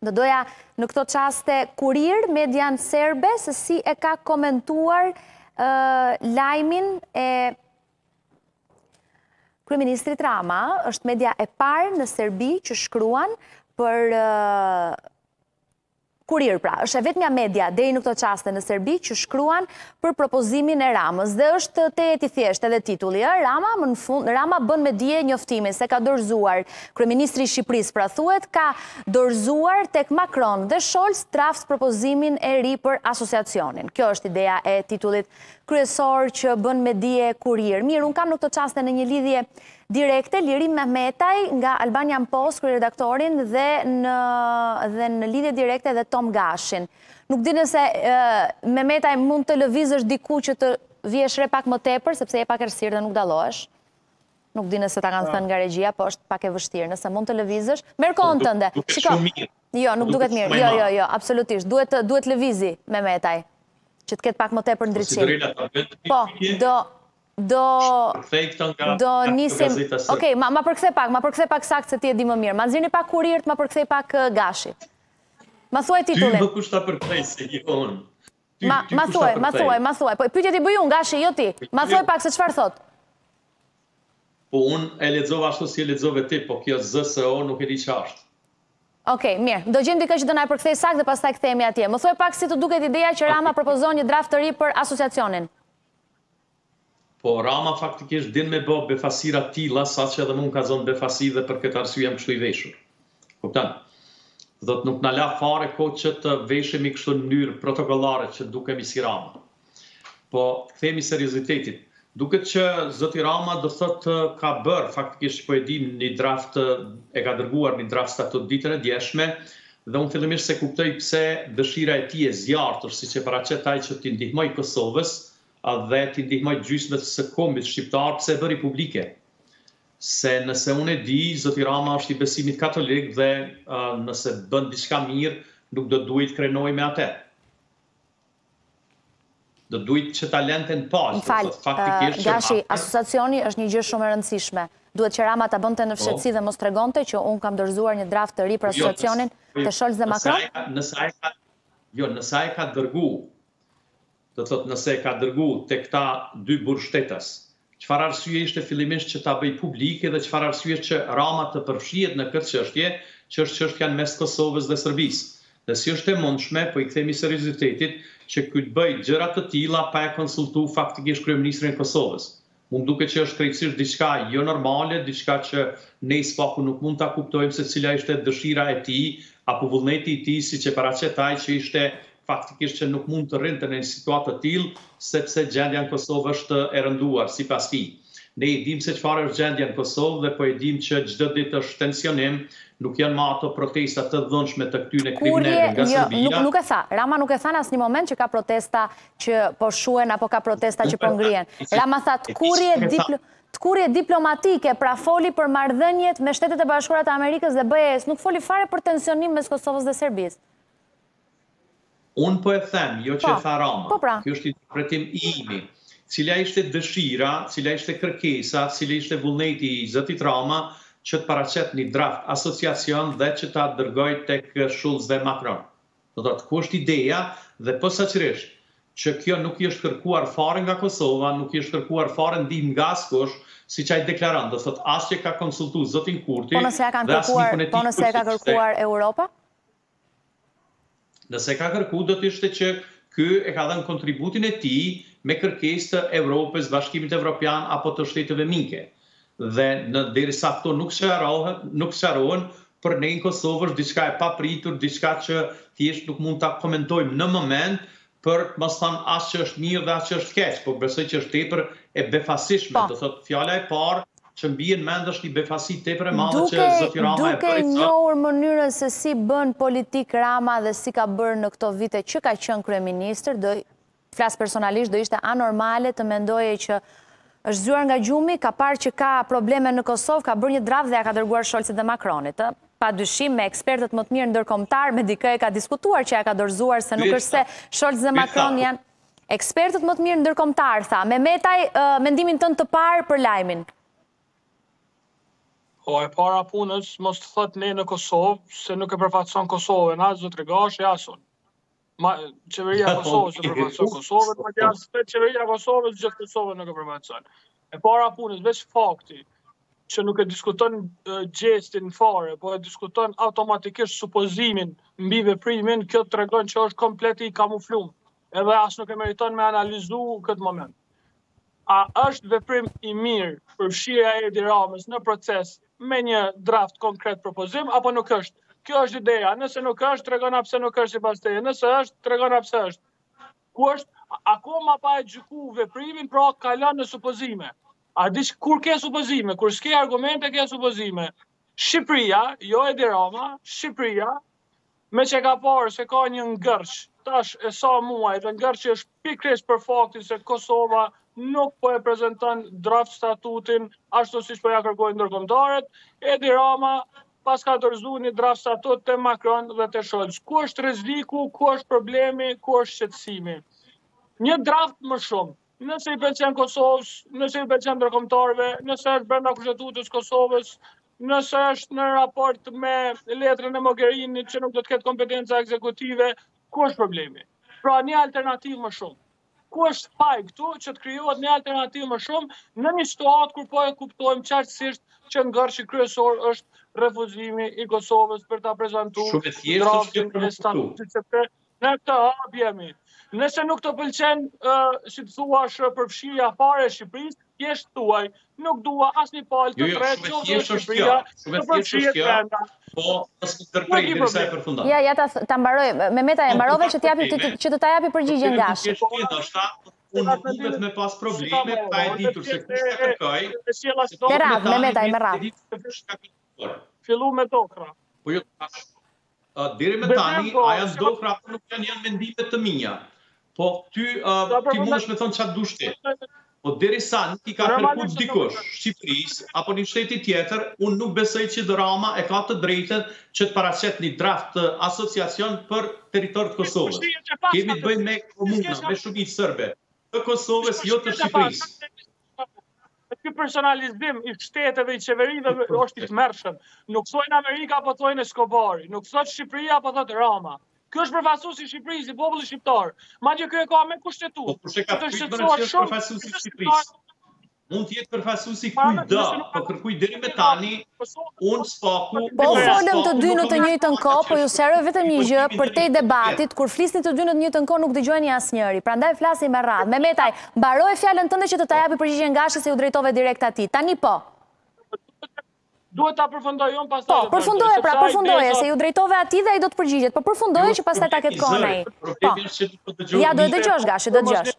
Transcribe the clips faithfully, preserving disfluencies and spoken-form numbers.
Do doja në këto qaste Kurir, median serbe, se si e ka komentuar lajmin e kryeministrit Rama. Është media e parë në Serbi që shkruan për Kurir, pra, është e vetmja media deri në këto qaste në Serbi që shkruan për propozimin e Ramës. Dhe është te jeti thjesht edhe titulli, Rama, më në fund, Rama bën me dije njoftimin se ka dorëzuar kryeministri i Shqipërisë, pra thuhet ka dorëzuar tek Macron dhe Scholz draft propozimin e ri për asociacionin. Kjo është ideja e titullit kryesor që bën me dije Kurir. Mirë, unë kam në këto qaste në një lidhje direkte Lirim Mehmetaj nga Albanian Post, kryeredaktorin, dhe në, dhe në lidhje direkte dhe Tom Gashin. Nuk di nëse Mehmetaj mund të lëvizësh diku që të vjesh re pak më tepër, sepse je pak errësirë dhe nuk dallohesh. Nuk di nëse ta kanë thënë nga regjia, po është pak e vështirë. Nëse mund të lëvizësh, merr kohën tënde. Shiko. Jo, nuk duket mirë. Jo, jo, jo, absolutisht. Duhet duhet lëvizi Mehmetaj, që të ketë pak më tepër ndriçim. Po, do Do, do nisim... Okej, ma, ma përkthe pak, ma përkthe pak sakt se ti e di më mirë. Ma nxirni pak Kurirt, ma përkthe pak Gashi. Ma thuaj titullin. Ty më kushta përkthej se i on. Ma, ma thuaj, ma thuaj, ma thuaj. Po pyetjet i bëj unë, Gashi, jo ti. Ma thuaj pak se çfarë thot. Po unë e lexova ashtu si e lexove ti, po kjo Z S O nuk e di çfarë është. Okej, mirë. Do gjejmë dikë që do na përkthej sakt dhe pastaj kthehemi atje. Më thuaj pak si të duket ideja që Rama propozon një draft të ri për asociacionin. Po Rama faktikisht din me bë befasira tilla, saqë edhe mund ka zonë befasi dhe për këtë arsye jam kështu i veshur. Kupton? Do të nuk na la fare kohë që të veshemi kështu në mënyrë protokollare që dukemi si Rama. Po kthehemi seriozitetit. Duket që zoti Rama do thotë ka bër faktikisht po e dim një draft e ka dërguar një draft statut ditën e djeshme dhe unë fillimisht se kuptoj pse dëshira e tij e zjarrtur siç e paraqet ai që t'i ndihmoj Kosovës dhe t'i ndihmoj gjysmët së kombit shqiptar, pse e bëri publike. Se nëse unë e di, zoti Rama është i besimit katolik dhe uh, nëse bën diçka mirë, nuk do duhet krenoj me atë. Do duhet që ta lente në paqë. Më fal, uh, Gashi, asociacioni është një gjë shumë e rëndësishme. Duhet që Rama ta bënte në fshetësi dhe mos tregonte që unë kam dorëzuar një draft të ri për asociacionin të Scholz dhe Macron? Nëse ai ka, jo, nëse ai ka dërgu do të thotë nëse ka dërgu të këta dy burgshtetas, çfarë arsye ishte fillimisht që ta bëj publike dhe çfarë arsye që Rama të përfshihet në këtë çështje, që është çështja mes Kosovës dhe Serbisë. Dhe si është e mundshme, po i kthemi seriozitetit, që ky të bëj gjëra të tilla pa e konsultuar faktikisht kryeministrin e Kosovës. Mund duket që është krejtësisht diçka jo normale, diçka që ne spaku nuk mund ta kuptojmë se cila ishte dëshira e tij apo vullneti i tij, siç e paraqet ai që ishte faktikisht që nuk mund të rrinte në një situatë të tillë, sepse gjendja në Kosovë është e rënduar sipas tij. Ne i dim se çfarë është gjendja në Kosovë dhe po e dim që çdo ditë është tensionim, nuk janë më ato protesta të dhunshme të këtyre kriminalëve nga Serbia. Nuk, nuk e tha. Rama nuk e tha në asnjë moment që ka protesta që po shuhen apo ka protesta që po ngrihen. Rama tha kurrje diplo kurrje diplomatike, pra foli për marrëdhëniet me Shtetet e Bashkuara të Amerikës dhe B E S, nuk foli fare për tensionim mes Kosovës dhe Serbisë. Unë po e them, jo që e tha Rama. Po pra. Kjo është interpretim i imi. Cila ishte dëshira, cila ishte kërkesa, cila ishte vullneti i zotit Rama që të paraqet një draft asociacion dhe që ta dërgoj tek Scholz dhe Macron. Do të thotë, ku është ideja dhe posaçërisht që kjo nuk i është kërkuar fare nga Kosova, nuk i është kërkuar fare ndihmë nga askush, siç ai deklaron, do thotë as që ka konsultuar zotin Kurti. Po nëse ja kanë kërkuar, po nëse e ka kërkuar Europa? Nëse ka kërku, do të ishte që ky e ka dhënë kontributin e tij me kërkesë të Evropës, Bashkimit Evropian apo të shteteve mike. Dhe në derisa këto nuk sqarohen, nuk sqarohen, për ne në Kosovë është diçka e papritur, diçka që thjesht nuk mund ta komentojmë në moment, për të mos thënë as që është mirë dhe as që është keq, por besoj që është tepër e befasishme, do thotë fjala e parë që mbien mend është një befasi tepër e madhe që zoti Rama e bëri. Duke njohur mënyrën se si bën politik Rama dhe si ka bërë në këto vite që ka qenë kryeministër, do flas personalisht, do ishte anormale të mendoje që është zgjuar nga gjumi, ka parë që ka probleme në Kosovë, ka bërë një draft dhe ja ka dërguar Scholzit dhe Macronit. Pa dyshim me ekspertët më të mirë ndërkombëtar, me dikë e ka diskutuar që ja ka dorëzuar, se nuk është se Scholz dhe Macron janë ekspertët më të mirë ndërkombëtar, tha. Mehmetaj, mendimin tënd të parë për lajmin. Po, e para punës, mos të thot ne në Kosovë, se nuk e përfaqëson Kosovën, as Zotri Gashi, asun. Ma, qeveria e Kosovës e përfaqëson Kosovën, ma të jasë të qeveria e Kosovës gjithë Kosovën nuk e përfaqëson. E para punës, veç fakti, që nuk e diskuton uh, gjestin fare, po e diskuton automatikisht supozimin mbi veprimin, kjo të tregon që është komplet i kamuflum. Edhe as nuk e meriton me analizu këtë moment. A është veprim i mirë përfshirja e Edi Ramës në proces me një draft konkret propozim, apo nuk është? Kjo është ideja. Nëse nuk është, tregona pse nuk është sipas teje. Nëse është, tregona pse është. Ku është? Akoma pa e gjyku veprimin, pra kalon në supozime. A di kur ke supozime, kur s'ke argumente ke supozime. Shqipëria, jo Edi Rama, Shqipëria, me që ka parë se ka një ngërsh, tash e sa muaj, dhe ngërsh është pikrisht për faktin se Kosova nuk po e prezenton draft statutin ashtu siç po ja kërkojnë ndërkombëtarët. Edi Rama pas ka dorëzuar një draft statut te Macron dhe te Scholz. Ku është rreziku, ku është problemi, ku është shqetësimi? Një draft më shumë. Nëse i pëlqen Kosovës, nëse i pëlqen ndërkombëtarëve, nëse është brenda kushtetutës Kosovës, nëse është në raport me letrën e Mogherinit që nuk do të ketë kompetenca ekzekutive, ku është problemi? Pra një alternativë më shumë. Ku është faj këtu që të krijohet një alternativë më shumë në një situatë kur po e kuptojmë qartësisht që ngërshi kryesor është refuzimi i Kosovës për ta prezantuar draftin e statutit, sepse në këtë hap jemi. Nëse nuk të pëlqen, uh, si të thuash, përfshirja fare e Shqipërisë, thjesht thuaj, nuk dua asnjë palë të tretë, qoftë Shqipëria, të përfshihet brenda. Po, mos të ndërprej derisa e përfundon. Ja, ja ta ta mbaroj. Memeta e mbarove që të japi që të ta japi përgjigjen Gashi. Unë duhet me pas probleme, pa e ditur se kush ka kërkoj. Merat, Memeta e Merat. Fillu me dokra. Po jo, deri me tani, aja dokra nuk janë janë mendimet të mia. Po ty ti mundesh me thonë çfarë dush ti. Po derisa nuk i ka kërkuar dikush Shqipërisë apo një shteti tjetër, unë nuk besoj që Rama e ka të drejtën që të paraqet një draft asociacion për territorin e Kosovës. Kemi të bëjmë me komuna, me shumicë serbe të Kosovës, jo të Shqipërisë. Ky personalizim i shteteve i qeverive është i tmerrshëm. Nuk thojnë Amerika apo thojnë Escobari, nuk thot Shqipëria apo thot Rama. Ky është përfaqësuesi i Shqipërisë, i popullit shqiptar. Madje ky e ka me kushtetutë. Po kush e ka përfaqësuesi i Shqipërisë? Mund të jetë përfaqësuesi kujdo, po kërkuj deri me tani, unë spaku. Po folëm të dy në të njëjtën kohë, po ju sqaroj vetëm një gjë, përtej debatit, kur flisni të dy në të njëjtën kohë nuk dëgjojeni asnjëri. Prandaj flasim me radhë. Memetaj, mbaroj fjalën tënde që të ta japi përgjigjen Gashi se u drejtove direkt atij. Tani po. Duhet ta përfundoj unë pastaj. Po, përfundoje, pra përfundoje se ju drejtove atij dhe ai do të përgjigjet. Po përfundoje që pastaj ta ketë kohën ai. Po. Ja do të dëgjosh Gashi, do të dëgjosh.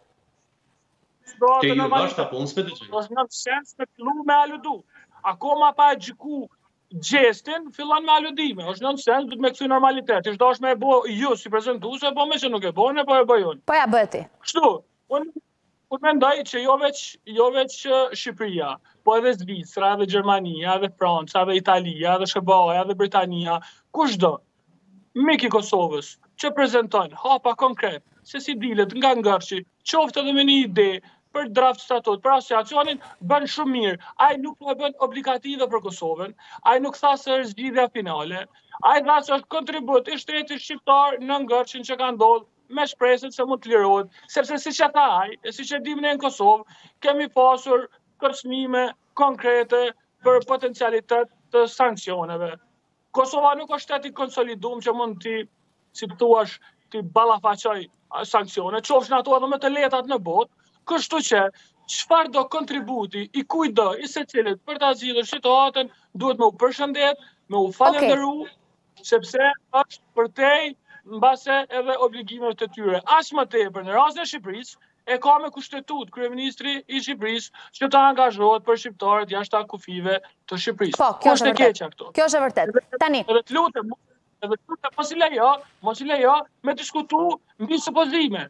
Ke ju bashkë apo unë s'pe të gjë? Është në sens me fillu me aludu. Akoma pa e gjiku gjestin, fillon me aludime. Është në sens, du të me këthy normalitet. Ishtë do është me e bo ju si prezentuse, po me që nuk e bojnë, po e bëjun. Po ja bëti. Kështu, unë unë mendoj që jo veç, jo veç Shqipëria, po edhe Zvicra, edhe Gjermania, edhe Franca, edhe Italia, edhe Shqebaja, edhe Britania, kushdo, miki Kosovës, që prezentojnë hapa konkret, se si dilet nga ngërshi, qoftë edhe me një ide, për draft statut, për asociacionin, bën shumë mirë. Ai nuk po e bën obligative për Kosovën, ai nuk tha se është zgjidhja finale, ai tha se është kontribut i shtetit shqiptar në ngërçin që ka ndodhur, me shpresën se mund të lirohet, sepse siç e tha ai, e siç e dimë ne në Kosovë, kemi pasur kërcënime konkrete për potencialitet të sanksioneve. Kosova nuk është shtet i konsoliduar që mund të, si thuash, të ballafaqoj sanksione, qofshin ato edhe më të letat në botë. Kështu që, çfarë do kontributi i kujdo, i secilit për ta zgjidhur situatën, duhet me u përshëndet, me u falenderu, okay. Sepse është përtej mbase edhe obligimeve të tyre. As më tepër në rastin e Shqipërisë, e ka me kushtetut kryeministri i Shqipërisë që të angazhohet për shqiptarët jashtë kufive të Shqipërisë. Po, kjo është e vërtet. Kjo është e vërtet. Tani. Edhe të lutem, edhe të lutem mos i lejo, mos i lejo me diskutu mbi supozime.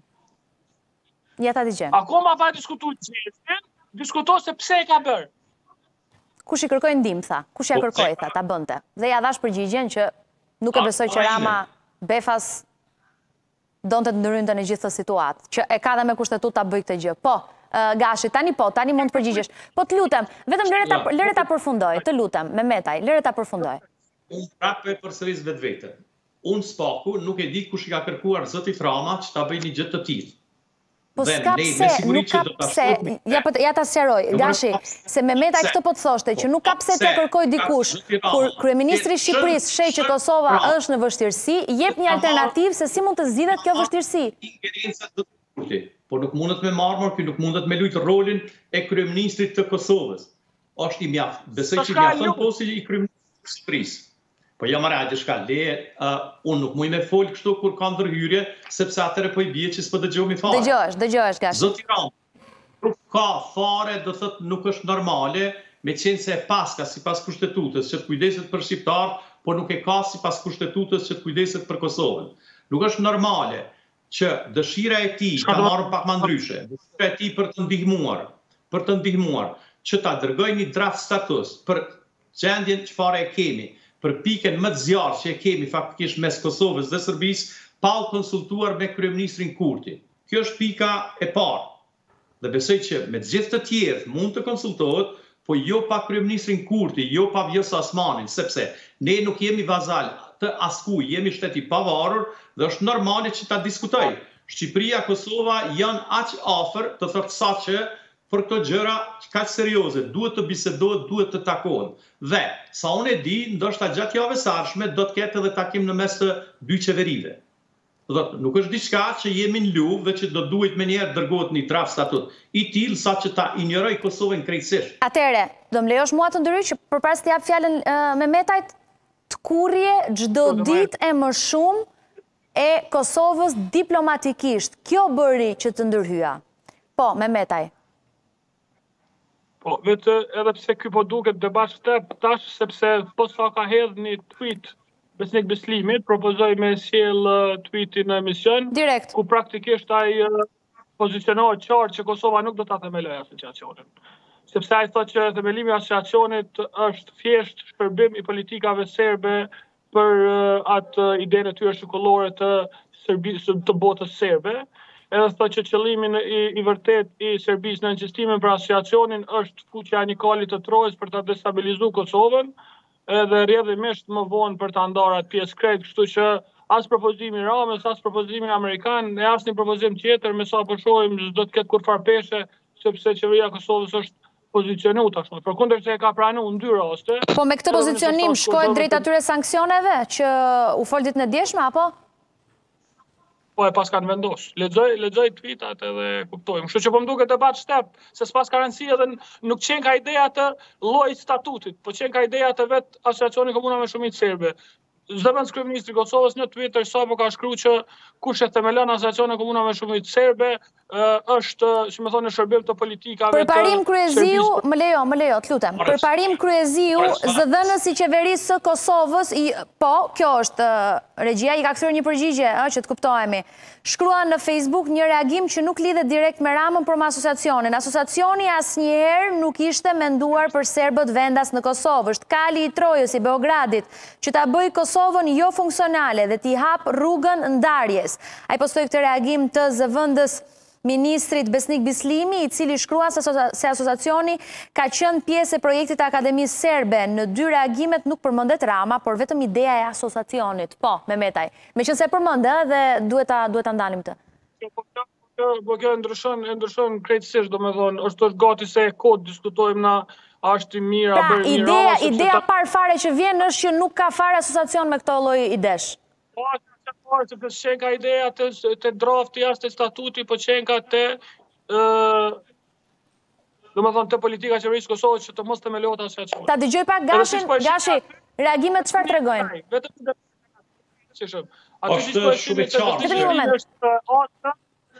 Ja ta dëgjoj. Akoma pa diskutuar çështjen, diskuto se pse e ka bër. Kush i kërkoi ndihmë tha? Kush ja kërkoi tha ta bënte? Dhe ja dhash përgjigjen që nuk e besoj që Rama befas donte të ndrynte në gjithë këtë situatë, që e ka dhe me kushtetut ta bëj këtë gjë. Po, Gashi, tani po, tani mund të përgjigjesh. Po të lutem, vetëm lere ta përfundoj, të lutem, Memetaj, lere ta përfundoj. Unë prapë e përsëris vetë vetën. Unë spaku nuk e di kush i ka kërkuar zëtit Rama që ta bëj një gjë të tillë. Po s'ka pse, nuk ka pse, ja ta sqaroj, Gashi, se Memetaj këtë po të thoshte, që nuk ka pse të kërkoj dikush, kur kryeministri i Shqipërisë sheh që Kosova është në vështirësi, jep një alternativë se si mund të zgjidhet kjo vështirësi. Po nuk mundet me marmor, ky nuk mundet me lujt rolin e kryeministrit të Kosovës. Është i mjaft, besoj që mjafton posti i kryeministrit të Shqipërisë. Po jam marrë atë shka le, unë nuk muj me folë kështu kur kam ndërhyrje, sepse atëre po i bje që s'po dëgjohemi fare. Dëgjohesh, dëgjohesh, Gashi. Zoti Rama, nuk ka fare, do thot nuk është normale, me qenë se e paska si pas kushtetutës që të kujdeset për Shqiptarë, po nuk e ka si pas kushtetutës që të kujdeset për Kosovën. Nuk është normale që dëshira e ti, ka marrë pak ma ndryshe, dëshira e ti për të ndihmuar, për të ndihmuar, që ta dërgoj një draft status për gjendjen që fare e kemi, për piken më të zjarë që e kemi faktikisht mes Kosovës dhe Serbisë, pa u konsultuar me kryeministrin Kurti. Kjo është pika e parë. Dhe besoj që me gjithë të tjerë mund të konsultohet, po jo pa kryeministrin Kurti, jo pa Vjosa Osmanin, sepse ne nuk jemi vazal të askuj, jemi shteti pavarur dhe është normale që ta diskutoj. Shqipëria, Kosova janë aq afër, të thotë sa që për këto gjëra kaq serioze, duhet të bisedohet, duhet të takohen. Dhe, sa unë e di, ndoshta gjatë javës së ardhshme do të ketë edhe takim në mes të dy qeverive. Do të nuk është diçka që jemi në luvë dhe që do duhet me njerë dërgohet një draft statut i tillë sa që ta injoroj Kosovën krejtësisht. Atëre, do më lejosh mua të ndryj që përpara se të jap fjalën Memetajt, të kurrje çdo ditë e më shumë e Kosovës diplomatikisht. Kjo bëri që të ndërhyja. Po, Memetaj. Po, vetë edhe pse ky po duket debat shtep tash, sepse po sa ka hedh një tweet Besnik Beslimit, propozoj me sjell tweetin në emision, direkt, ku praktikisht ai pozicionohet qartë që Kosova nuk do ta themelojë asociacionin. Sepse ai thotë që themelimi i asociacionit është thjesht shpërbim i politikave serbe për atë idenë e tyre shkollore të Serbisë, të botës serbe. Edhe thotë që qëllimi i, i vërtet i Serbisë në insistimin për asociacionin është fuqja e një kalit të Trojës për ta destabilizuar Kosovën, edhe rrjedhimisht më vonë për ta ndarë atë pjesë krejt, kështu që as propozimi i Ramës, as propozimi amerikan, e as një propozim tjetër, me sa po shohim s'do të ketë kurfar peshe, sepse qeveria e Kosovës është pozicionuar tashmë. Përkundër se e ka pranuar në dy raste. Po me këtë pozicionim shkohet drejt atyre sanksioneve që u fol ditën e dieshme apo? Po e pas kanë vendos. Lexoj, lexoj tweetat edhe kuptojmë. Kështu që po më duket debat shtep, se s'pas ka rëndësi edhe nuk qenë ka ideja të llojit statutit, po qenë ka ideja të vet Asociacioni Komunave Shumicë Serbe. Zëvendës kryeministri i Kosovës në Twitter sapo ka shkruar që kush e themelon Asociacionin e Komunave Shumicë Serbe është, si më thonë, në shërbim të politikave të Përparim kryeziu, më lejo, më lejo, të lutem. Përparim kryeziu, zëdhënës i qeverisë së Kosovës, i, po, kjo është regjia, i ka kthyer një përgjigje, ë, që të kuptohemi. Shkruan në Facebook një reagim që nuk lidhet direkt me Ramën, por me asociacionin. Asociacioni asnjëherë nuk ishte menduar për serbët vendas në Kosovë. Është kali i Trojës i Beogradit që ta bëj Kosovën jo funksionale dhe t'i hap rrugën ndarjes. Ai postoi këtë reagim të zëvendës ministrit Besnik Beslimi, i cili shkrua se asociacioni ka qenë pjesë e projektit të Akademisë Serbe. Në dy reagimet nuk përmendet Rama, por vetëm ideja e asociacionit. Po, Memetaj. Meqense përmendë dhe duhet ta duhet ta ndalim këtë. Po kjo ndryshon, ndryshon krejtësisht, domethënë, është është gati se e kod diskutojmë na a është i mirë a bërë mirë. Pra, ideja, ideja parë fare që vjen është që nuk ka fare asociacion me këto lloj idesh. Po, që përës qenë ka ideja të, të drafti jashtë të statuti, po qenë ka të do më thonë të politika qeverisë Kosovës që të mos të melohet asociacion. Ta dëgjoj pak Gashin, Gashi, reagimet çfarë tregojnë? Vetëm është shumë e qartë.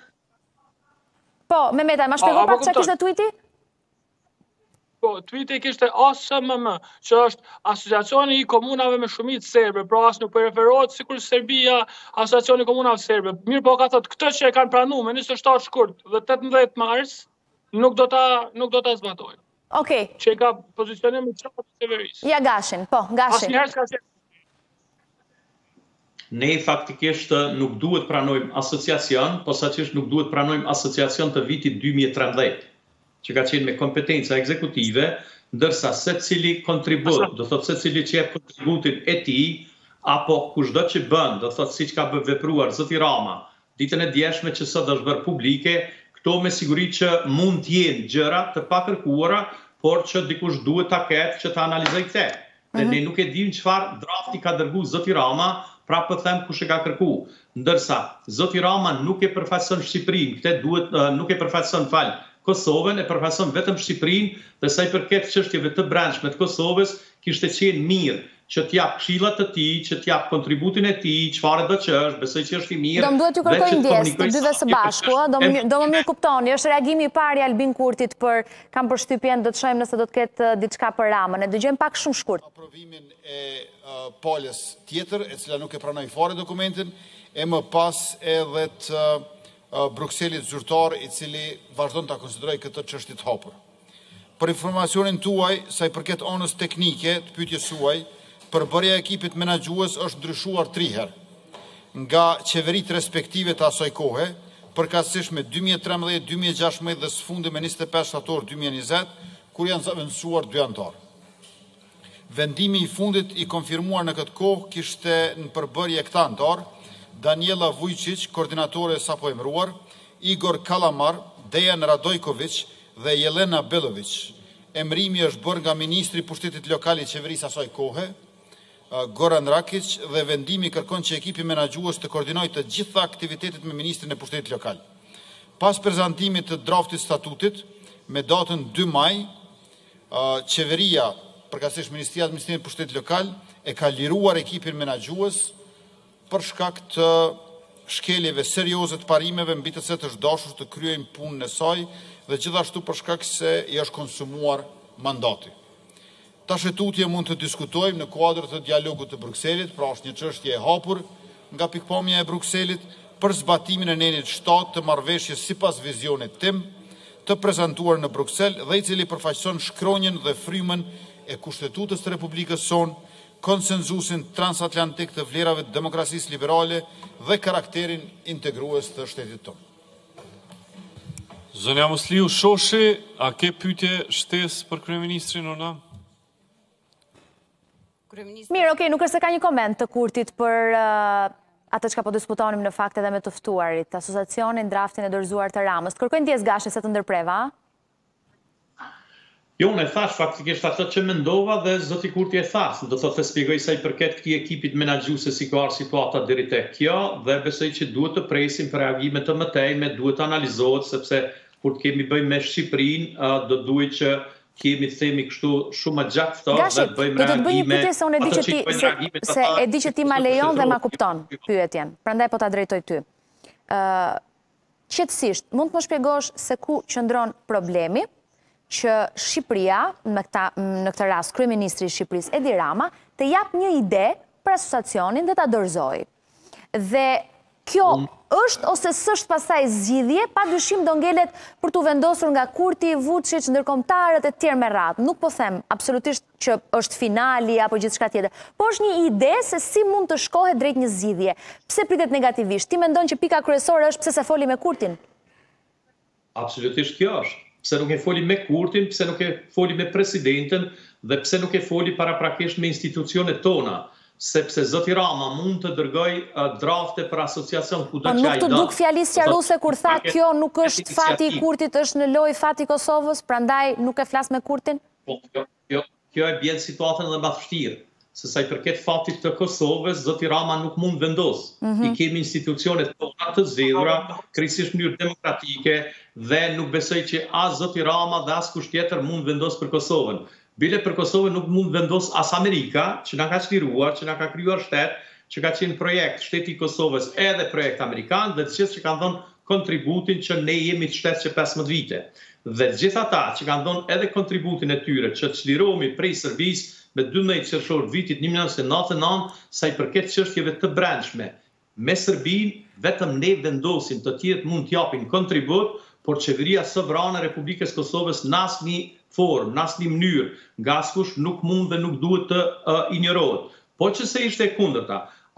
Po, Memetaj, ma shpjego pak çka kishte tweeti? Po, tweeti kishte A S M M, që është Asociacioni i Komunave me Shumicë Serbe, pra as nuk po referohet sikur Serbia, Asociacioni i Komunave Serbe. Mirë po ka thotë këtë që e kanë pranuar me njëzet e shtatë shkurt dhe tetëmbëdhjetë mars, nuk do ta nuk do ta zbatojnë. Okej. Që ka pozicionim i qartë të qeverisë. Ja Gashin, po, Gashi. Asnjëherë s'ka qenë. ne faktikisht nuk duhet pranojmë asociacion, posaçërisht nuk duhet pranojmë asociacion të vitit dy mijë e trembëdhjetë, që ka qenë me kompetenca ekzekutive, ndërsa secili kontribut, do thotë secili që jep kontributin e tij, apo kushdo që bën, do thotë siç ka vepruar zoti Rama, ditën e djeshme që sot është bërë publike, këto me siguri që mund të jenë gjëra të pakërkuara, por që dikush duhet ta ketë që ta analizojë këtë. Dhe ne nuk e dim çfarë drafti ka dërguar zoti Rama, pra po them kush e ka kërku. Ndërsa zoti Rama nuk e përfaqëson Shqipërinë, këtë duhet nuk e përfaqëson fal Kosovën, e përfaqëson vetëm Shqipërinë, dhe sa i përket çështjeve të brendshme të Kosovës, kishte qenë mirë që t'jap këshillat të tij, që t'jap kontributin e tij, çfarë do që është, besoj që është i mirë. Do më duhet ju kërkoj ndjes të dyve së bashku, do më mirë kuptoni, është reagimi i parë i Albin Kurtit për kam përshtypjen, do të shohim nëse do të ketë diçka për Ramën. E dëgjojmë pak shumë shkurt. Aprovimin e palës tjetër, e cila nuk e pranoi fare dokumentin, e më pas edhe të Brukselit zyrtar, i cili vazhdon ta konsiderojë këtë çështje të hapur. Për informacionin tuaj, sa i përket anës teknike të pyetjes suaj, përbërja e ekipit menaxhues është ndryshuar tri herë nga qeveritë respektive të asaj kohe, përkatësisht me dy mijë e trembëdhjetë, dy mijë e gjashtëdhjetë dhe së fundi me njëzet e pesë shtator dy mijë e njëzet, kur janë zavendësuar dy anëtar. Vendimi i fundit i konfirmuar në këtë kohë kishte në përbërje këta anëtar: Daniela Vujčić, koordinatore sapo emëruar, Igor Kalamar, Dejan Radojković dhe Jelena Belović. Emërimi është bërë nga ministri i pushtetit lokal i qeverisë asaj kohe, Goran Rakić, dhe vendimi kërkon që ekipi menaxhues të koordinojë të gjitha aktivitetet me ministrin e pushtetit lokal. Pas prezantimit të draftit statutit, me datën dy maj, qeveria, përkatësisht Ministria e Administrimit të Pushtetit Lokal, e ka liruar ekipin menaxhues për shkak të shkeljeve serioze të parimeve mbi të cilat është dashur të kryejnë punën e saj dhe gjithashtu për shkak se i është konsumuar mandati. Tashetutje mund të diskutojmë në kuadër të dialogut të Brukselit, pra është një çështje e hapur nga pikpamja e Brukselit për zbatimin e nenit shtatë të marrëveshjes sipas vizionit tim të prezantuar në Bruksel dhe i cili përfaqëson shkronjën dhe frymën e Kushtetutës të Republikës sonë, konsenzusin transatlantik të vlerave të demokracisë liberale dhe karakterin integrues të shtetit tonë. Zonja Musliu Shoshi, a ke pyetje shtesë për kryeministrin ona? Mirë, okej, nuk është se ka një koment të Kurtit për atë që ka po diskutonim në fakt edhe me të ftuarit, asociacionin, draftin e dorëzuar të Ramës. Të kërkojnë ndjes Gashi se të ndërpreva? Jo, unë e thash faktikisht atë që mendova dhe zoti Kurti e thash, do thotë të shpjegoj sa i përket këtij ekipit menaxhues si ka situata deri tek kjo dhe besoj që duhet të presim për reagime të mëtejme, duhet të analizohet sepse kur të kemi bëjmë me Shqipërinë, do duhet që kemi të themi kështu shumë gjatë këto dhe të bëjmë reagime. Se unë e di që ti, se e di që ti ma lejon dhe ma kupton pyetjen, prandaj po ta drejtoj ty. Qetësisht, mund të më shpjegosh se ku qëndron problemi që Shqipëria, në këtë rast kryeministri i Shqipërisë Edi Rama, të jap një ide për asociacionin dhe ta dorëzojë. Dhe kjo është ose s'është pastaj zgjidhje, pa dyshim do ngelet për t'u vendosur nga Kurti, Vučić, ndërkombëtarët e tjerë me radhë. Nuk po them absolutisht që është finali apo gjithçka tjetër, por është një ide se si mund të shkohet drejt një zgjidhje. Pse pritet negativisht? Ti mendon që pika kryesore është pse se foli me Kurtin? Absolutisht kjo është. Pse nuk e foli me Kurtin, pse nuk e foli me presidentën dhe pse nuk e foli paraprakisht me institucionet tona. Sepse zoti Rama mund të dërgoj drafte për asociacion ku do që ai do. Nuk të duk fjalës sqaruese kur tha kjo nuk është fati i Kurtit, është në lojë fati i Kosovës, prandaj nuk e flas me Kurtin? Po, kjo, kjo e bën situatën edhe më të vështirë. Se sa i përket fatit të Kosovës, zoti Rama nuk mund vendos. Mm -hmm. I kemi institucionet tona të zgjedhura, krejtësisht në mënyrë demokratike dhe nuk besoj që as zoti Rama dhe as kush tjetër mund vendos për Kosovën. Bile për Kosovën nuk mund vendos as Amerika, që na ka çliruar, që na ka krijuar shtet, që ka qenë projekt shteti i Kosovës edhe projekt amerikan dhe të gjithë që kanë dhënë kontributin që ne jemi të shtet që pesëmbëdhjetë vite. Dhe të gjithë ata që kanë dhënë edhe kontributin e tyre që çlirohemi prej Serbisë me dymbëdhjetë qershor vitit një mijë e nëntëqind e nëntëdhjetë e nëntë, sa i përket çështjeve të brendshme. Me Serbinë vetëm ne vendosim, të tjerët mund të japin kontribut, por qeveria sovrane e Republikës Kosovës në asnjë formë, në asnjë mënyrë, nga askush nuk mund dhe nuk duhet të uh, injorohet. Po që se ishte e kundërta,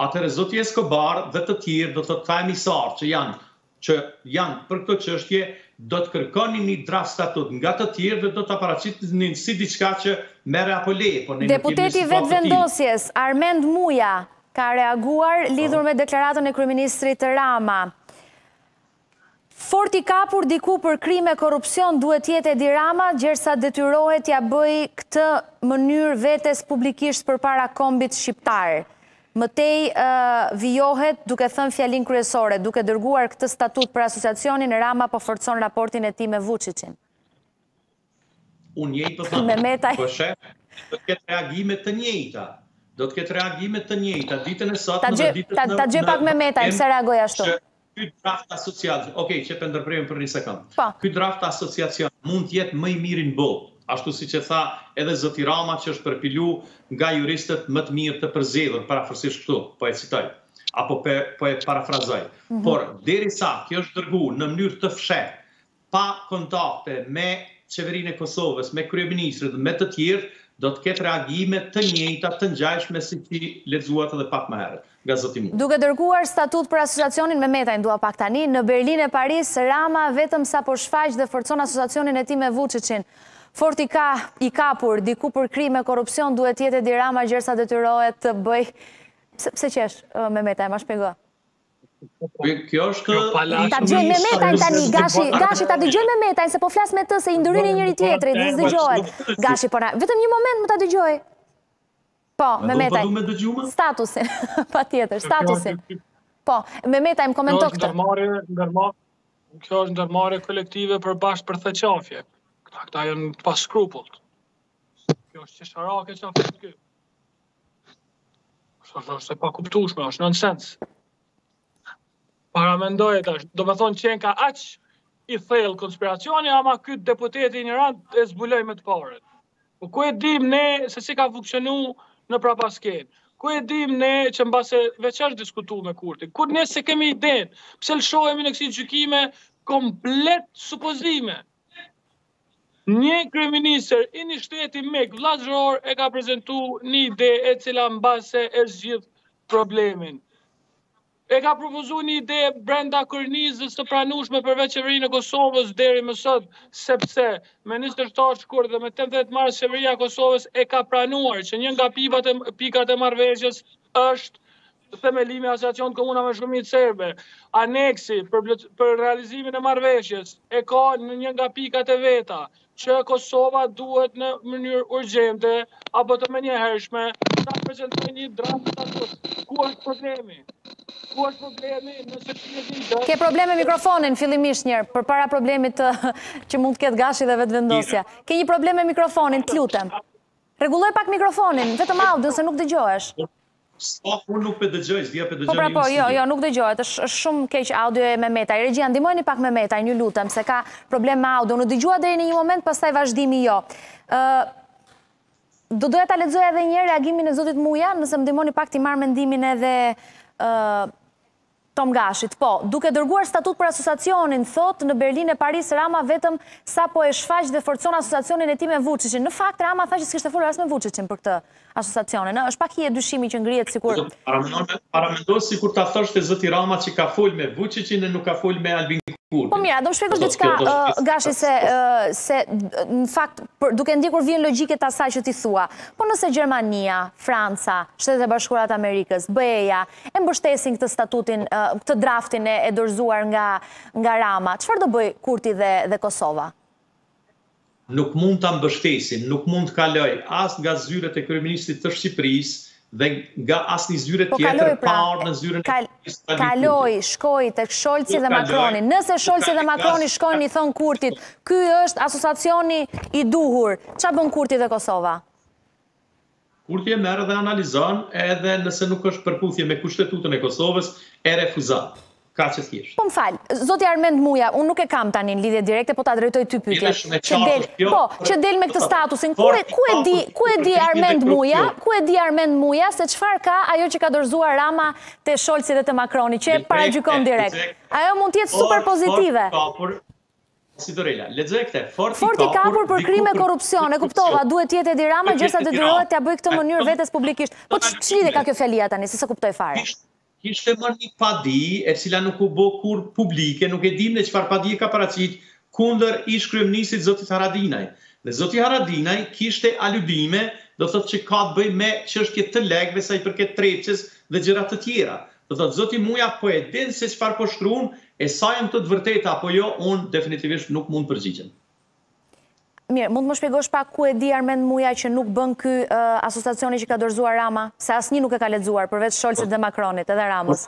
atëherë zoti Escobar dhe të tjerë do të thotë emisar që janë që janë për këtë çështje do të kërkoni një draft statut nga të tjerë dhe do të paraqitni si diçka që merre apo le. Po ne Deputeti vetëvendosjes Armend Muja ka reaguar lidhur me deklaratën e kryeministrit Rama. Fort i kapur diku për krime korrupsion duhet jetë Edi Rama, gjersa detyrohet t'ja bëj këtë mënyrë vetes publikisht përpara kombit shqiptar. Mëtej vijohet duke thënë fjalin kryesore, duke dërguar këtë statut për asociacionin, Rama po forcon raportin e tij me Vučićin. Unë njëjtë po them. Memetaj. Po shef, do të ketë reagime të njëjta. Do të ketë reagime të njëjta ditën e sotme dhe ditën e Ta gjej pak Memetaj, pse reagoj ashtu? Ky draft asociacion, okej, që të ndërprejmë për një sekund. Po. Ky draft asociacion mund të jetë më i miri në botë, ashtu si që tha edhe zoti Rama që është përpilu nga juristët më të mirë të përzgjedhur, parafërsisht këtu, po e citoj, apo pe, po e parafrazoj. Mm-hmm. Por derisa kjo është dërguar në mënyrë të fshehtë, pa kontakte me qeverinë e Kosovës, me kryeministrin dhe me të tjerë, do të ketë reagime të njëjta, të ngjashme si që lexuat edhe pak më herët nga zoti Muja. Duke dërguar statut për asociacionin me Metaj, ndua pak tani, në Berlin e Paris, Rama vetëm sa po shfaq dhe forcon asociacionin e tij me Vučićin. Fort i ka i kapur diku për krime korrupsion duhet jetë Edi Rama, gjersa detyrohet të bëj. Pse qesh me Metaj, ma shpjego. Kjo është ta dëgjoj me Metajn tani, Gashi, Gashi ta dëgjoj me Metajn se po flas me të se i ndryrin njëri tjetrit, dhe s'dëgjohet. Gashi, po na, vetëm një moment më ta dëgjoj. Po, me Metajn. Statusin, patjetër, statusin. Po, me Metajn komento këtë. Kjo është ndërmarrje kolektive për bashkë për thëqafje. Këta janë pas skrupullt. Kjo është qesharake që aftë kjo. Është e pa kuptueshme, është nonsens. Paramendoj tash, do me thonë qenë ka aq i thellë konspiracioni, ama këtë deputeti një rand e zbuloj me të paret. Po ku e dim ne se si ka funksionu në prapasken? Ku e dim ne që mbase veçash diskutu me Kurti? Kur ne se kemi iden, pse lëshohemi në kësi gjykime komplet supozime? Një kryeministër i një shteti mek vllazëror e ka prezentu një ide e cila mbase e zgjidh problemin. E ka propozu një ide brenda kornizës të pranueshme përveç qeverinë e Kosovës deri më sot, sepse ministri shtatë shkurt dhe me temdhjetë mars qeveria e Kosovës e ka pranuar që një nga pikat e, pikat e marrëveshjes është themelimi i asociacionit komuna me shkrimit serbe. Aneksi për, për realizimin e marrëveshjes e ka në një nga pikat e veta që Kosova duhet në mënyrë urgjente apo të menjëhershme ta prezantojë një draft statut. Ku është problemi? Ku është problemi nëse ti Ke problem me mikrofonin fillimisht njërë, përpara problemit të, që mund të ketë Gashi dhe vetëvendosja. Ke një problem me mikrofonin, të lutem. Rregulloj pak mikrofonin, vetëm audio se nuk dëgjohesh. Po, unë nuk pe dëgjoj, s'dia pe dëgjoj. Po pra po, jo, jo, nuk dëgjohet, është shumë keq audio me Metaj. Regjia, ndihmojeni pak me Metaj, një lutem, se ka problem me audio. Nuk dëgjua deri në një moment, pastaj vazhdimi jo. Uh, do doja ta lexoj edhe një herë reagimin e zotit Muja, nëse më ndihmoni pak ti marr mendimin edhe uh, Tom Gashit. Po, duke dërguar statut për asociacionin, thot në Berlin e Paris, Rama vetëm sa po e shfaq dhe forcon asociacionin e tij me Vučićin. Në fakt, Rama tha që s'kishte folur as me Vučićin për këtë asociacionin. Është pak hije dyshimi që ngrihet sikur. Paramendoj sikur ta thoshte zoti Rama që ka fol me Vučićin e nuk ka fol me Albin Kurti. Po mira, do më shpjegosh diçka, uh, Gashi, se, uh, se në fakt, për, duke ndjekur vjen logjike të asaj që ti thua, po nëse Gjermania, Franca, Shtetet e Bashkuara të Amerikës, B E-ja, e mbështesin këtë statutin, uh, këtë draftin e, e dorëzuar nga, nga Rama, çfarë do bëj Kurti dhe, dhe Kosova? Nuk mund ta mbështesin, nuk mund të kaloj as nga zyret e kryeministit të Shqipërisë, dhe nga asnjë zyre tjetër pa ardhur në zyrën e kaloi, shkoi tek Scholzi dhe Macroni. Nëse Scholzi dhe Macroni shkojnë i thon Kurtit, ky është asociacioni i duhur, ç'a bën Kurti dhe Kosova? Kurti e merr dhe analizon, edhe nëse nuk është përputhje me kushtetutën e Kosovës, e refuzon. Ka që thjesht. Po më fal, zoti Armend Muja, unë nuk e kam tani në lidhje direkte, po ta drejtoj ty pyetje. Që del, po, që del me këtë statusin. Ku e ku e di, ku e di Armend Muja, ku e di Armend Muja se çfarë ka ajo që ka dorëzuar Rama te Scholzi dhe te Macroni, që e paragjykon direkt. Ajo mund të jetë super pozitive. Si Dorela, lexoj këtë, fort i Fort i kapur për krime korrupsione, kuptova, duhet jetë Edi Rama, gjërsa detyrohet t'ia bëj këtë në mënyrë vetes publikisht. Po ç'lidhje ka kjo felia tani, se s'e kuptoj fare. Kishte marrë një padi e cila nuk u bë kur publike, nuk e dim ne çfarë padi ka paraqit kundër ish kryeministit zotit Haradinaj. Dhe zoti Haradinaj kishte aludime, do thotë që ka të bëjë me çështje të legëve sa i përket Trepçës dhe gjëra të tjera. Do thotë zoti Muja po e din se çfarë po shkruan, e sa janë të vërteta apo jo, unë definitivisht nuk mund përgjigjem. Mirë, mund të më shpjegosh pak ku e di Armend Muja që nuk bën ky uh, asociacioni që ka dorëzuar Rama, se asnjë nuk e ka lexuar përveç Scholzit dhe Macronit edhe Ramës.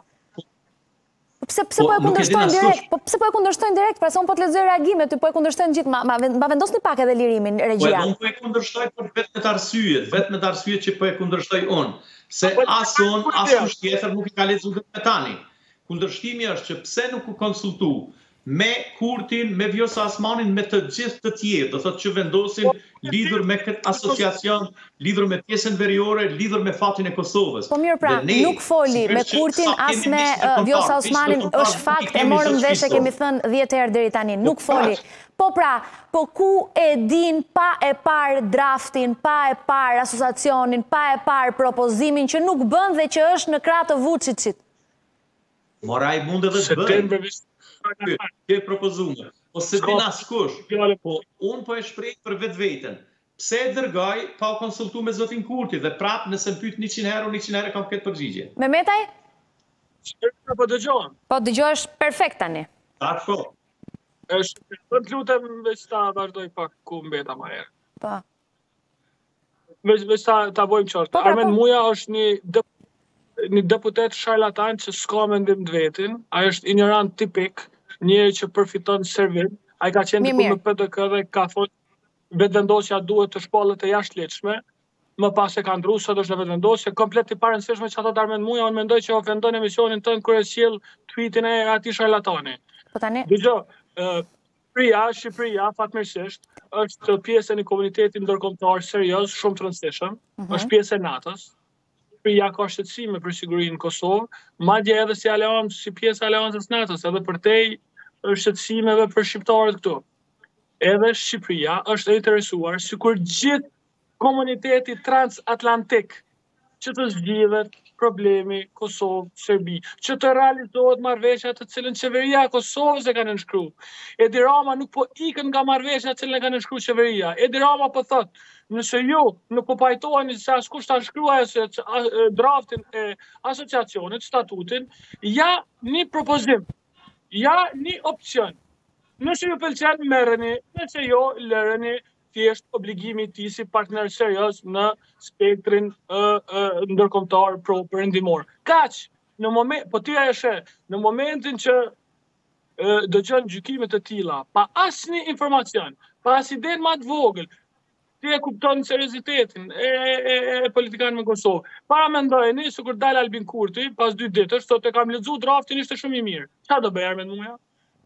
Po pse pse po e kundërshtojnë direkt? Po pse po e kundërshtojnë direkt? Pra se unë po të lexoj reagimet, ty po e kundërshtojnë gjithë. Ma, ma, ma vendosni pak edhe lirimin regjia. Po unë po e kundërshtoj për vetëm të arsyet, vetëm të arsyet që po e kundërshtoj unë, se as unë as kush tjetër nuk i ka lexuar me tani. Kundërshtimi është që pse nuk u konsultu me Kurtin, me Vjosa Osmanin, me të gjithë të tjerë, do thotë që vendosin lidhur me këtë asociacion, lidhur me pjesën veriore, lidhur me fatin e Kosovës. Po mirë pra, nuk foli me Kurtin as me Vjosa Osmanin, është fakt, e morëm vesh e kemi thënë dhjetë herë deri tani, nuk foli. Po pra, po ku e din pa e parë draftin, pa e parë asociacionin, pa e parë propozimin që nuk bën dhe që është në krah të Vučićit? Moraj mund edhe të bëjë. Kjo e propozume. Po se din askush. Po unë po e shpreh për vetë vetën. Pse e dërgoj pa u konsultuar me zotin Kurti dhe prap nëse më pyet njëqind herë, njëqind herë kam këtë përgjigje. Mehmetaj? Po dëgjohem. Po dëgjohesh perfekt tani. Dakor. Është, do të lutem veç ta vazhdoj pak ku mbeta më herë. Po. Veç veç ta ta bëjmë qartë. Armend Muja është një një deputet sharlatan që s'ka mendim të vetin, ai është ignorant tipik, njëri që përfiton servim, ai ka qenë diku me P D K dhe ka thonë vetëvendosja duhet të shpallet e jashtëligjshme, më pas e ka ndruar sot është në vetëvendosje komplet i parëndësishme që ato Armend Muja, unë mendoj që ofendon emisionin tënd kur e sjell tweetin e atij sharlatani. Po tani. Dgjoj, Shqipëria, Shqipëria fatmirësisht është pjesë e një komuniteti ndërkombëtar serioz, shumë të rëndësishëm, është pjesë e NATO-s. Shqipëria ka shqetësime për sigurinë në Kosovë, madje edhe si aleancë, si pjesë e aleancës NATO-s, edhe përtej shqetësimeve për shqiptarët këtu. Edhe Shqipëria është e interesuar, sikur gjithë komuniteti transatlantik, që të zgjidhet problemi Kosovë-Serbi, që të realizohet marrëveshja të cilën qeveria e Kosovës e ka nënshkruar. Edi Rama nuk po ikën nga marrëveshja të cilën e ka nënshkruar qeveria. Edi Rama po thotë, nëse ju nuk po pajtoheni se askush ta shkruaj se draftin e asociacionit, statutin, ja një propozim, ja një opcion. Nëse ju pëlqen merreni, nëse jo lëreni thjesht obligimi i tij si partner serioz në spektrin ndërkombëtar pro perëndimor. Kaq, në moment, po ti e sheh, në momentin që dëgjon gjykime të tilla, pa asnjë informacion, pa as iden më të vogël, ti e kupton seriozitetin e, e, e politikanëve në Kosovë. Para mendojeni se kur dal Albin Kurti, pas dy ditësh, thotë e kam lexuar draftin, ishte shumë i mirë. Çfarë do bëj Armend Muja?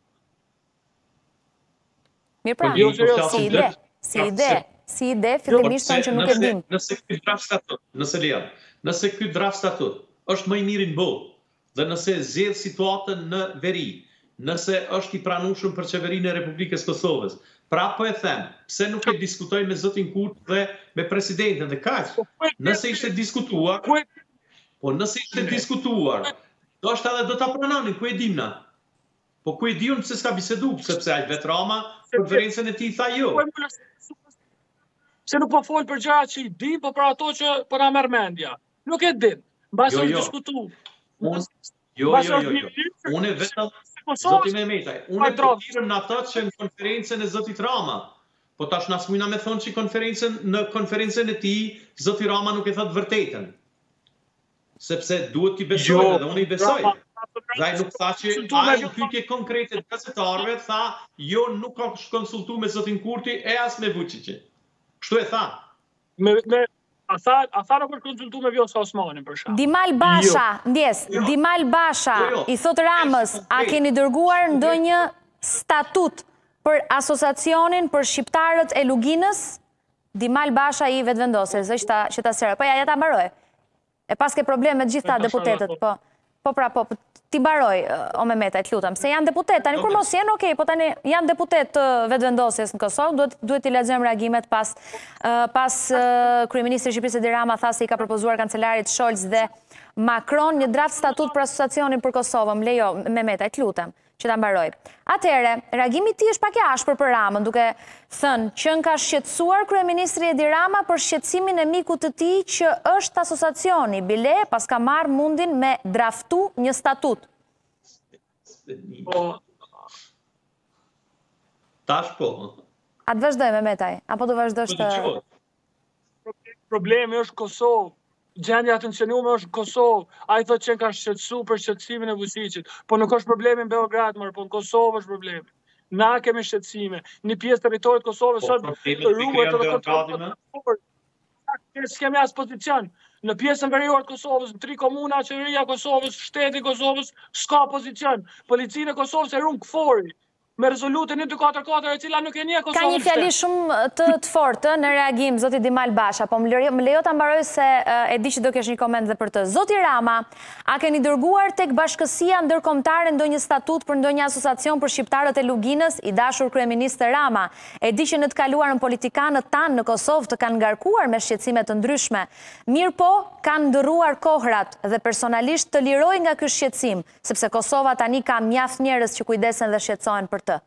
Mirë pra, si ide. Si ide, si ide, fillimisht thonë që nuk e dim. Nëse ky draft statut, nëse lejon, nëse ky draft statut është më i miri në botë, dhe nëse zgjedh situatën në veri, nëse është i pranueshëm për qeverinë e Republikës Kosovës, pra po e them, pse nuk e diskutoj me zotin Kurti dhe me presidentin dhe kaq? Nëse ishte diskutuar, po nëse ishte diskutuar, do është edhe do ta pranonin, ku e dim na? Po ku e diun pse s'ka bisedu, sepse ai vet Rama konferencën e tij tha jo. Se nuk po fol për gjëra që i di, po për ato që po na merr mendja. Nuk e din. Mbas është diskutuar. Jo, jo, jo, jo. Unë vetëm zoti Mehmetaj, unë do të thirrem në atë që në konferencën e zotit Rama. Po tash na smujna me thonë që konferencën në konferencën e tij zoti Rama nuk e thot vërtetën. Sepse duhet t'i besojë dhe unë i besoj. Dhe ai nuk tha që ai në pyetje konkrete të gazetarëve tha, jo nuk ka konsultuar me zotin Kurti e as me Vučićin. Kështu e tha. Me me a tha a tha nuk është konsultuar me Vjosa Osmanin për shkak. Dimal Basha, ndjes, Dimal Basha i thot Ramës, a keni dërguar ndonjë statut për asociacionin për shqiptarët e Luginës? Dimal Basha i vetvendosur, zë që ta serë. Po ja ja ta mbaroj. E pas ke probleme me të gjitha deputetët, po. po pra, po, ti baroj, o Mehmeta, të lutem, se janë deputet, tani kur mos jenë, okej, po tani janë deputet të vetëvendosjes në Kosovë, duhet, duhet t'i lexojmë reagimet pas, uh, pas uh, Kryeministri i Shqipërisë Edi Rama tha se i ka propozuar kancelarit Scholz dhe Macron një draft statut për asociacionin për Kosovën. Lejo, Mehmeta, të lutem, që ta mbaroj. Atëherë, reagimi ti është pak i ashpër për Ramën, duke thënë që në ka shqetësuar Kryeministri Edi Rama për shqetësimin e mikut të tij që është asociacioni, bile pas ka marrë mundin me draftu një statut. Po, Tash po. A të vazhdoj, Mehmetaj, apo të vazhdosh të... problemi është Kosovë. Gjendja atencionume është Kosovë. Ai thotë që ka shqetësu për shqetësimin e Vučićit, po nuk është problemi në Beograd, por në Kosovë është problemi. Na kemi shqetësime. Një pjesë territorit të Kosovës sot ruhet edhe kontrollohet. S'kemi as pozicion. Në pjesën veriore të Kosovës, në tri komuna, qeveria e Kosovës, shteti i Kosovës, s'ka pozicion. Policinë e Kosovës e ruan kfori me rezolutën një dy katër katër e cila nuk e njeh Kosovën. Ka një fjali shumë të, të fortë në reagim, zoti Dimal Basha, po më lejo, më lejo ta mbaroj se uh, e di që do kesh një koment dhe për të. Zoti Rama, a keni dërguar tek Bashkësia Ndërkombëtare ndonjë statut për ndonjë asociacion për shqiptarët e Luginës, i dashur kryeminist Rama? E di që në të kaluarën politikanët tanë në Kosovë të kanë ngarkuar me shqetësime të ndryshme. Mirë po, kanë ndërruar kohrat dhe personalisht të liroj nga ky shqetësim, sepse Kosova tani ka mjaft njerëz që kujdesen dhe shqetësohen për të.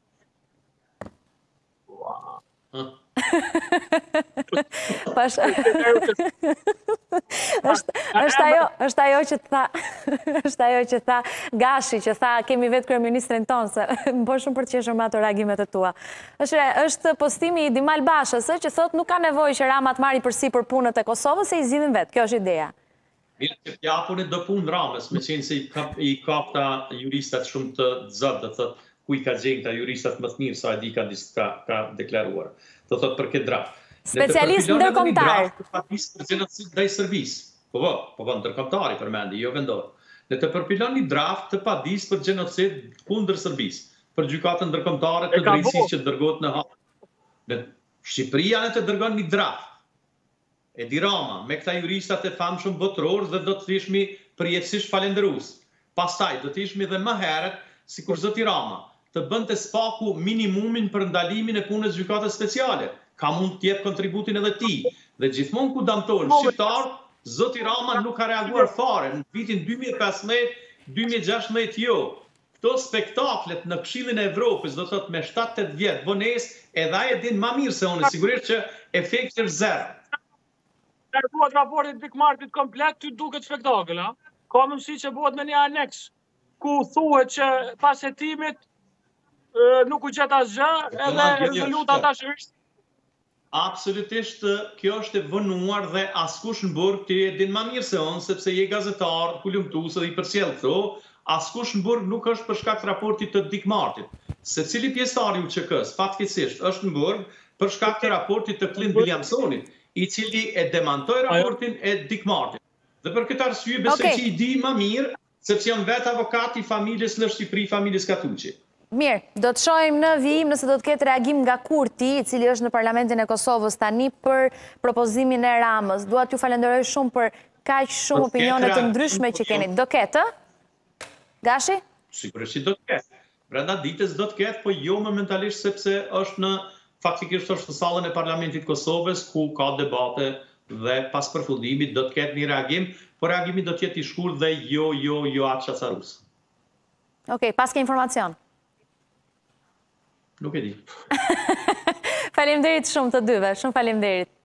është ajo është ajo që tha është ajo që tha Gashi, që tha kemi vetë kryeministrin tonë, se më bëj shumë për të qeshur me ato reagimet e tua. Është është postimi i Dimal Bashës që thotë nuk ka nevojë që Rama të marrë përsipër punët e Kosovës, se i zgjidhin vetë. Kjo është ideja. Mirë që t'japun e do punë Ramës, me qenë se i kapta juristat shumë të zëtë, dhe thotë ku i ka gjenë ta juristat më të mirë sa e di ka, ka, ka deklaruar. Të thotë për këtë draft. Specialist ndërkombëtar. Për gjenocid ndaj Serbisë. Po po, po po ndërkombëtari përmendi, jo vendor. Ne të përpilon një draft të padis për gjenocid kundër Serbisë, për gjykatën ndërkombëtare të drejtësisë që dërgohet në Hag. Në Shqipëria ne të dërgon një draft. Edi Rama, me këta juristat e famshëm botëror dhe do të ishmi përjetësisht falenderues. Pastaj do të ishmi dhe më herët, sikur zoti Rama të bënte spaku minimumin për ndalimin e punës gjykatës speciale. Ka mund të jep kontributin edhe ti. Dhe gjithmonë ku damtojnë shqiptar, zoti Rama nuk ka reaguar fare. Në vitin dy mijë e pesëmbëdhjetë dy mijë e gjashtëmbëdhjetë jo. Këto spektaklet në Këshillin e Evropës, do thotë me shtatë tetë vjet vonesë, edhe ai e din më mirë se unë, sigurisht që efekti është zero. Dërguat raportit Bigmartit komplet, ty duket spektakël, a? Ka mundësi që bëhet me një aneks ku thuhet që pas hetimit nuk u gjet asgjë, edhe rezoluta tash është. Absolutisht, kjo është e vënuar dhe askush në burg ti e din më mirë se unë, sepse je gazetar, kulumtues dhe i përcjell këto, askush në burg nuk është për shkak të raportit të Bigmartit. Secili pjesëtar i U Q K-s fatkeqësisht është në burg për shkak të raportit të Clint Williamsonit, i cili e demantoi raportin e Bigmartit. Dhe për këtë arsye besoj okay. që i di më mirë, sepse jam vetë avokat i familjes në Shqipëri, familjes Katuqi. Mirë, do të shohim në vijim nëse do të ketë reagim nga Kurti, i cili është në Parlamentin e Kosovës tani për propozimin e Ramës. Dua t'ju falenderoj shumë për kaq shumë opinione të ndryshme që keni. Do ketë? Gashi? Sigurisht që do të ketë. Brenda ditës do të ketë, po jo momentalisht sepse është në faktikisht është në sallën e Parlamentit Kosovës ku ka debate dhe pas përfundimit do të ketë një reagim, por reagimi do të jetë i shkurt dhe jo jo jo atë çacarus. Okej, pas ke informacion. Nuk e di. Faleminderit shumë të dyve, shumë faleminderit.